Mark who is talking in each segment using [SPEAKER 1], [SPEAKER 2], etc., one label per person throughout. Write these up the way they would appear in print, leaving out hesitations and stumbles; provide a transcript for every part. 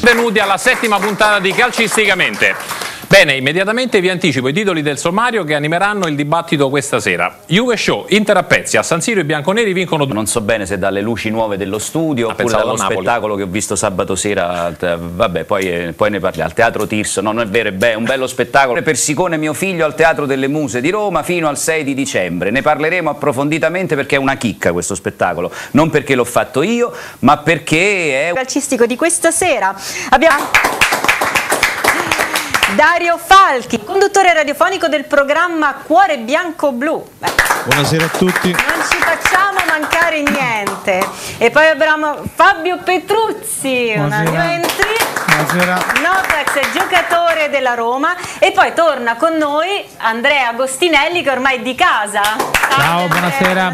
[SPEAKER 1] Benvenuti alla settima puntata di Calcisticamente. Bene, immediatamente vi anticipo i titoli del sommario che animeranno il dibattito questa sera. Juve Show, Inter a pezzi, a San Siro i bianconeri vincono.
[SPEAKER 2] Non so bene se dalle luci nuove dello studio oppure dallo spettacolo che ho visto sabato sera. Vabbè, poi ne parliamo. Al Teatro Tirso, no, non è vero, è un bello spettacolo. Persicone mio figlio al Teatro delle Muse di Roma fino al 6 di dicembre. Ne parleremo approfonditamente perché è una chicca questo spettacolo. Non perché l'ho fatto io, ma perché è
[SPEAKER 3] calcistico di questa sera. Abbiamo Dario Falchi, conduttore radiofonico del programma Cuore Bianco Blu.
[SPEAKER 4] Buonasera a tutti.
[SPEAKER 3] Non ci facciamo mancare niente. E poi abbiamo Fabio Petruzzi, una new entry.
[SPEAKER 4] Buonasera.
[SPEAKER 3] Notax, giocatore della Roma. E poi torna con noi Andrea Agostinelli, che ormai è di casa.
[SPEAKER 4] Ciao, buonasera.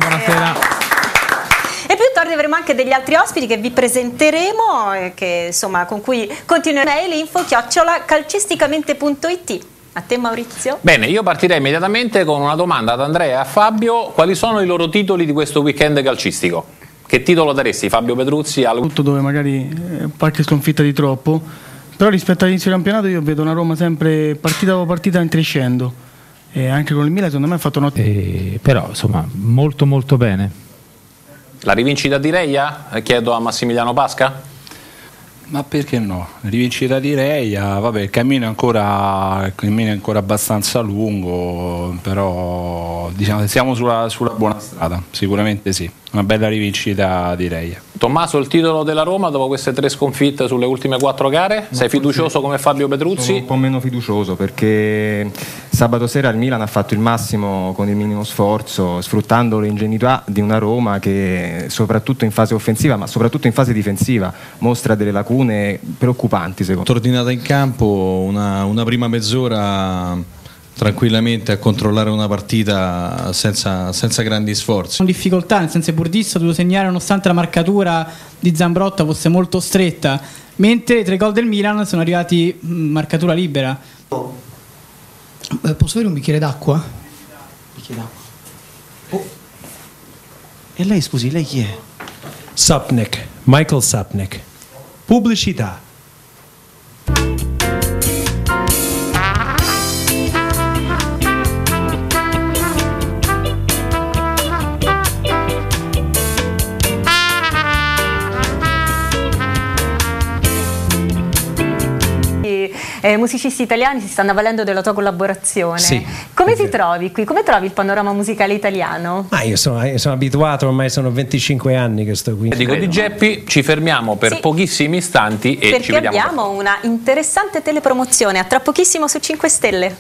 [SPEAKER 3] E più tardi avremo anche degli altri ospiti che vi presenteremo, che, insomma, con cui continuerei l'info@calcisticamente.it. A te Maurizio?
[SPEAKER 1] Bene, io partirei immediatamente con una domanda ad Andrea e a Fabio. Quali sono i loro titoli di questo weekend calcistico? Che titolo daresti, Fabio Petruzzi?
[SPEAKER 5] Tutto dove magari qualche sconfitta di troppo, però rispetto all'inizio del campionato io vedo una Roma sempre partita dopo partita in crescendo, e anche con il Milan secondo me ha fatto un'ottima.
[SPEAKER 4] Però insomma molto molto bene.
[SPEAKER 1] La rivincita di Reia? Chiedo a Massimiliano Pasca.
[SPEAKER 6] Ma perché no? La rivincita di Reia, vabbè, il cammino è ancora abbastanza lungo, però diciamo siamo sulla buona strada, sicuramente sì. Una bella rivincita di Reia.
[SPEAKER 1] Tommaso, il titolo della Roma dopo queste 3 sconfitte sulle ultime 4 gare? Sei fiducioso come Fabio Petruzzi?
[SPEAKER 7] Sono un po' meno fiducioso perché sabato sera il Milan ha fatto il massimo con il minimo sforzo, sfruttando l'ingenuità di una Roma che soprattutto in fase offensiva ma soprattutto in fase difensiva mostra delle lacune preoccupanti secondo me.
[SPEAKER 4] Tornata in campo una prima mezz'ora tranquillamente a controllare una partita senza grandi sforzi.
[SPEAKER 8] Con difficoltà, nel senso che Burdissa ha dovuto segnare nonostante la marcatura di Zambrotta fosse molto stretta, mentre i 3 gol del Milan sono arrivati marcatura libera.
[SPEAKER 9] Posso avere un bicchiere d'acqua? Oh. E lei, scusi, lei chi è?
[SPEAKER 10] Sapnek, Michael Sapnek. Pubblicità.
[SPEAKER 3] Musicisti italiani si stanno avvalendo della tua collaborazione.
[SPEAKER 10] Sì,
[SPEAKER 3] come ti trovi qui? Come trovi il panorama musicale italiano?
[SPEAKER 10] Io sono abituato, ormai sono 25 anni che sto qui.
[SPEAKER 1] Dico di Geppi, ci fermiamo per pochissimi istanti e
[SPEAKER 3] perché
[SPEAKER 1] ci vediamo.
[SPEAKER 3] Perché abbiamo una interessante telepromozione, a tra pochissimo su 5 Stelle.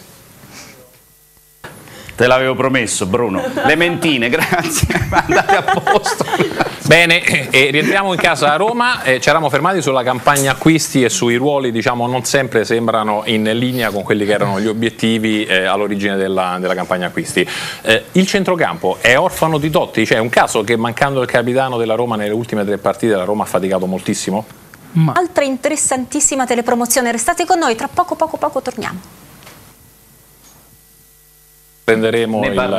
[SPEAKER 2] Te l'avevo promesso, Bruno. Le mentine, grazie. Andate a posto.
[SPEAKER 1] Bene, e rientriamo in casa a Roma. Ci eravamo fermati sulla campagna acquisti e sui ruoli, diciamo, non sempre sembrano in linea con quelli che erano gli obiettivi all'origine della campagna acquisti. Il centrocampo è orfano di Totti? Cioè è un caso che mancando il capitano della Roma nelle ultime 3 partite la Roma ha faticato moltissimo?
[SPEAKER 3] Altra interessantissima telepromozione. Restate con noi, tra poco torniamo.
[SPEAKER 1] Prenderemo il...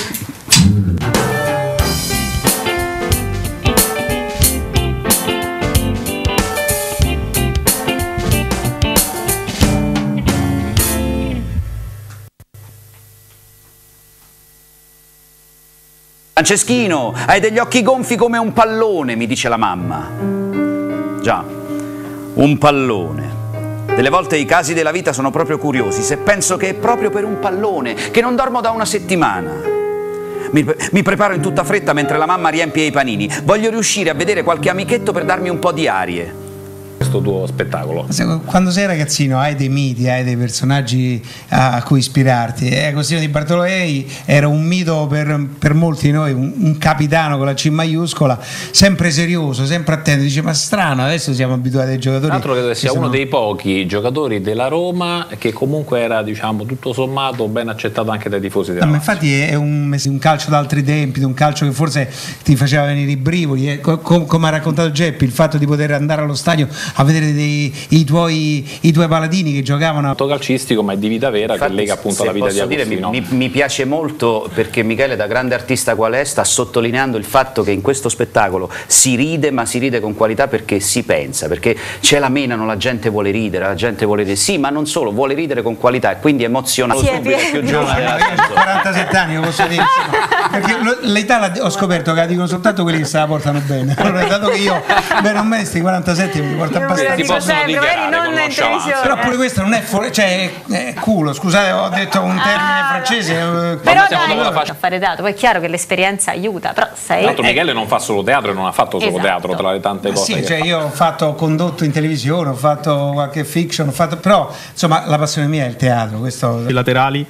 [SPEAKER 2] Franceschino, hai degli occhi gonfi come un pallone, mi dice la mamma. Già, un pallone. Delle volte i casi della vita sono proprio curiosi, se penso che è proprio per un pallone, che non dormo da una settimana. Mi preparo in tutta fretta mentre la mamma riempie i panini. Voglio riuscire a vedere qualche amichetto per darmi un po' di arie.
[SPEAKER 1] Questo tuo spettacolo.
[SPEAKER 9] Quando sei ragazzino hai dei miti, hai dei personaggi a cui ispirarti. Agostino Di Bartolomei era un mito per molti di noi, un capitano con la C maiuscola, sempre serioso, sempre attento. Dice, ma strano, adesso siamo abituati ai giocatori.
[SPEAKER 1] Tra l'altro credo che sia uno dei pochi giocatori della Roma che comunque era, diciamo, tutto sommato ben accettato anche dai tifosi della Roma.
[SPEAKER 9] Infatti è un calcio d'altri tempi, un calcio che forse ti faceva venire i brivoli. Come ha raccontato Geppi, il fatto di poter andare allo stadio a vedere i tuoi paladini che giocavano.
[SPEAKER 1] Calcistico, ma è di vita vera.
[SPEAKER 2] Infatti,
[SPEAKER 1] che lega appunto alla vita di Agostino.
[SPEAKER 2] Mi piace molto perché Michele, da grande artista qual è, sta sottolineando il fatto che in questo spettacolo si ride, ma si ride con qualità perché si pensa, perché ce la menano, la gente vuole ridere, sì, ma non solo, vuole ridere con qualità e quindi emozionante. Più giovane.
[SPEAKER 9] Io ho 47 anni, lo posso dire, perché l'età ho scoperto che la dicono soltanto quelli che se la portano bene. Allora, dato che io bene o male sti 47 mi porta abbastanza.
[SPEAKER 1] Ti possono dichiarare
[SPEAKER 9] però pure questo non è cioè è culo, scusate, ho detto un termine francese.
[SPEAKER 3] Però dai, a fare teatro, poi è chiaro che l'esperienza aiuta, però
[SPEAKER 1] Tra l'altro Michele non fa solo teatro e non ha fatto solo teatro, tra le tante cose.
[SPEAKER 9] Sì, cioè io ho condotto in televisione, ho fatto qualche fiction, però insomma la passione mia è il teatro. Questo...
[SPEAKER 11] I laterali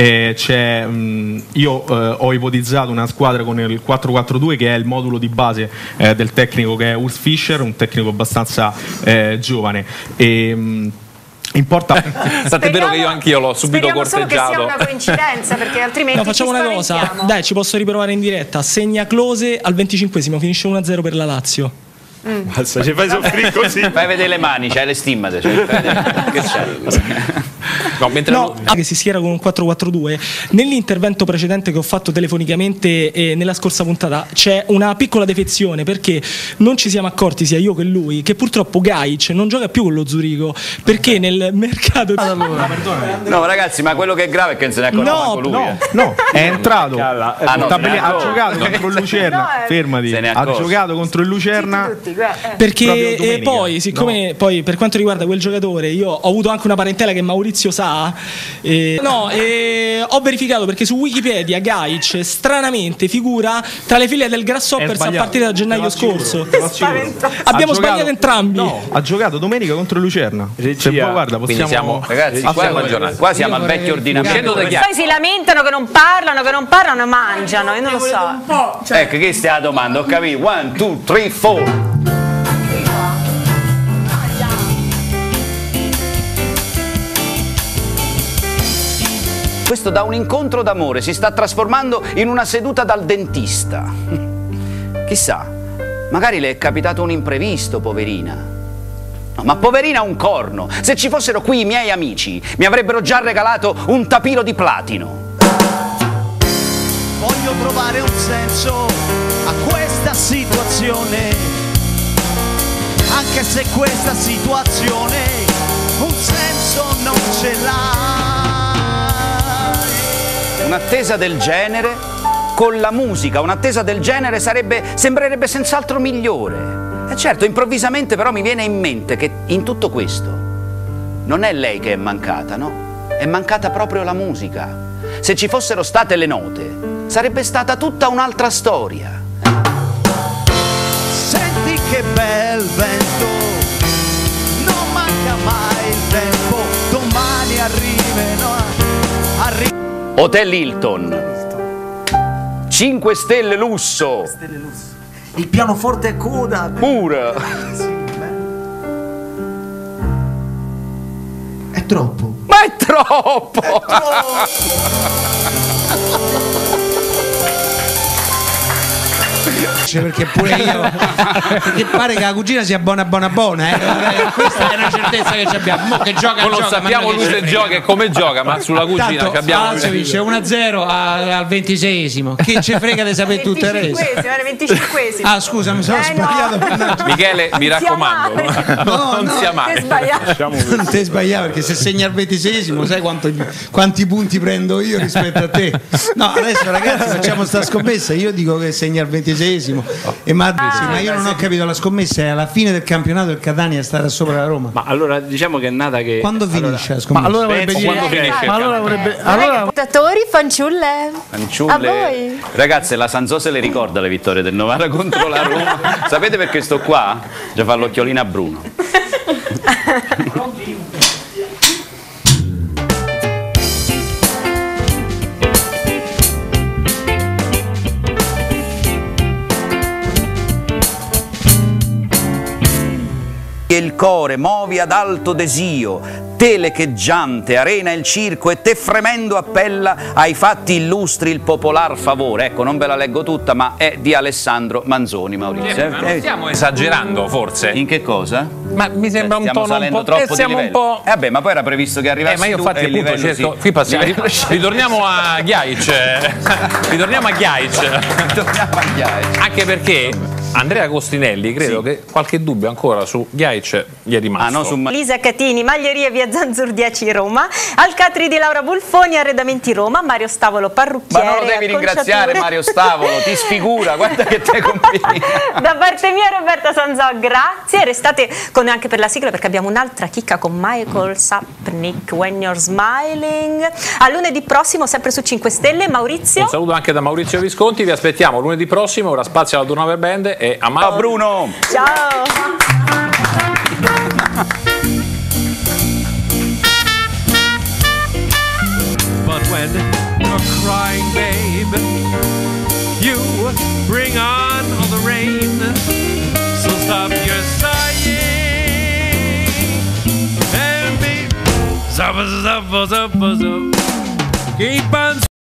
[SPEAKER 11] io ho ipotizzato una squadra con il 4-4-2 che è il modulo di base del tecnico che è Urs Fischer, un tecnico abbastanza giovane. Importa.
[SPEAKER 1] È vero che io anch'io l'ho subito corteggiato.
[SPEAKER 3] Speriamo solo che sia una coincidenza, perché altrimenti
[SPEAKER 12] facciamo una cosa, dai, ci posso riprovare in diretta. Segna Klose al 25esimo, finisce 1-0 per la Lazio.
[SPEAKER 11] Basta, ci fai soffrire così.
[SPEAKER 2] Fai vedere le mani, c'hai le stimmate, che c'è?
[SPEAKER 12] Che si schiera con un 4-4-2. Nell'intervento precedente che ho fatto telefonicamente nella scorsa puntata c'è una piccola defezione, perché non ci siamo accorti, sia io che lui, che purtroppo Gajic non gioca più con lo Zurigo, perché nel mercato
[SPEAKER 2] No ragazzi, ma quello che è grave è che non se ne accorge manco lui.
[SPEAKER 11] No, è entrato, ha giocato contro il Lucerna, fermati, ha giocato contro il Lucerna.
[SPEAKER 12] Perché poi, siccome poi per quanto riguarda quel giocatore, io ho avuto anche una parentela che Maurizio sa, ho verificato, perché su Wikipedia Gajic stranamente figura tra le file del Grasshoppers a partire da gennaio scorso. Abbiamo sbagliato entrambi.
[SPEAKER 11] No, ha giocato domenica contro il Lucerna. Se vuoi, guarda, possiamo.
[SPEAKER 2] Ragazzi, qua siamo al vecchio ordinamento.
[SPEAKER 3] Poi si lamentano che non parlano, mangiano, io non lo so.
[SPEAKER 2] Ecco, questa è la domanda, ho capito. 1, 2, 3, 4. Questo da un incontro d'amore si sta trasformando in una seduta dal dentista. Chissà, magari le è capitato un imprevisto, poverina. No, ma poverina un corno. Se ci fossero qui i miei amici, mi avrebbero già regalato un tapiro di platino.
[SPEAKER 13] Voglio trovare un senso a questa situazione, anche se questa situazione un senso non ce l'ha.
[SPEAKER 2] Un'attesa del genere con la musica, un'attesa del genere sembrerebbe senz'altro migliore. E certo, improvvisamente però mi viene in mente che in tutto questo non è lei che è mancata, no? È mancata proprio la musica. Se ci fossero state le note, sarebbe stata tutta un'altra storia.
[SPEAKER 13] Senti che bel vento, non manca mai il tempo, domani
[SPEAKER 2] Hotel Hilton, 5 stelle lusso,
[SPEAKER 13] il pianoforte a coda
[SPEAKER 2] pure.
[SPEAKER 13] È troppo.
[SPEAKER 2] Ma è troppo!
[SPEAKER 9] Perché pure io, perché pare che la cugina sia buona questa è una certezza che abbiamo. Mo che gioca,
[SPEAKER 1] non sappiamo lui se gioca e come gioca, ma sulla cugina che abbiamo.
[SPEAKER 9] Vince 1-0 al 26esimo. Che ci frega di sapere tutte le rese?
[SPEAKER 3] Era 25esimo.
[SPEAKER 9] Ah, scusa, mi sono sbagliato.
[SPEAKER 3] No.
[SPEAKER 1] Michele, mi raccomando, non sia mai.
[SPEAKER 9] Non ti sbagliare, perché se segna al 26esimo sai quanti punti prendo io rispetto a te. No, adesso ragazzi facciamo sta scommessa. Io dico che segna al 26esimo. Ma io non ho capito, la scommessa è alla fine del campionato il Catania stare sopra la Roma.
[SPEAKER 6] Ma allora diciamo che è nata che
[SPEAKER 9] quando finisce la scommessa?
[SPEAKER 12] Ma allora vorrebbe dire
[SPEAKER 1] quando finisce.
[SPEAKER 3] Portatori, fanciulle. A voi.
[SPEAKER 2] Ragazze, la Sanzò se le ricorda le vittorie del Novara contro la Roma. Sapete perché sto qua? Già fa l'occhiolino a Bruno. Il core movi ad alto desio, te l'echeggiante arena il circo e te fremendo appella ai fatti illustri il popolar favore. Ecco, non ve la leggo tutta, ma è di Alessandro Manzoni, Maurizio.
[SPEAKER 1] Ma non stiamo esagerando, forse?
[SPEAKER 2] In che cosa?
[SPEAKER 1] Ma mi sembra un tono un po'
[SPEAKER 2] troppo
[SPEAKER 1] siamo
[SPEAKER 2] di
[SPEAKER 1] un po'.
[SPEAKER 2] Vabbè, ma poi era previsto che arrivassi
[SPEAKER 1] ma io infatti
[SPEAKER 2] tu,
[SPEAKER 1] appunto cerco. Qui passiamo. Ritorniamo a Ghiaic. Ritorniamo a Ghiaic. Anche perché Andrea Costinelli credo che qualche dubbio ancora su Ghiaic gli è rimasto.
[SPEAKER 3] Lisa Catini, Maglierie via Zanzur 10 Roma, Alcatri di Laura Bulfoni, Arredamenti Roma, Mario Stavolo parrucchiere.
[SPEAKER 2] Ma non lo devi ringraziare Mario Stavolo, ti sfigura, guarda che te complimenti.
[SPEAKER 3] Da parte mia Roberta Sanzò, grazie, restate con anche per la sigla perché abbiamo un'altra chicca con Michael Sapnik, When You're Smiling. A lunedì prossimo sempre su 5 Stelle. Maurizio.
[SPEAKER 1] Un saluto anche da Maurizio Visconti, vi aspettiamo lunedì prossimo, ora spazio alla Durnover Band e a
[SPEAKER 2] Ciao Bruno.
[SPEAKER 3] Ciao.
[SPEAKER 14] But when you're crying, babe, you bring on all the rain. So stop your sighing and be keep on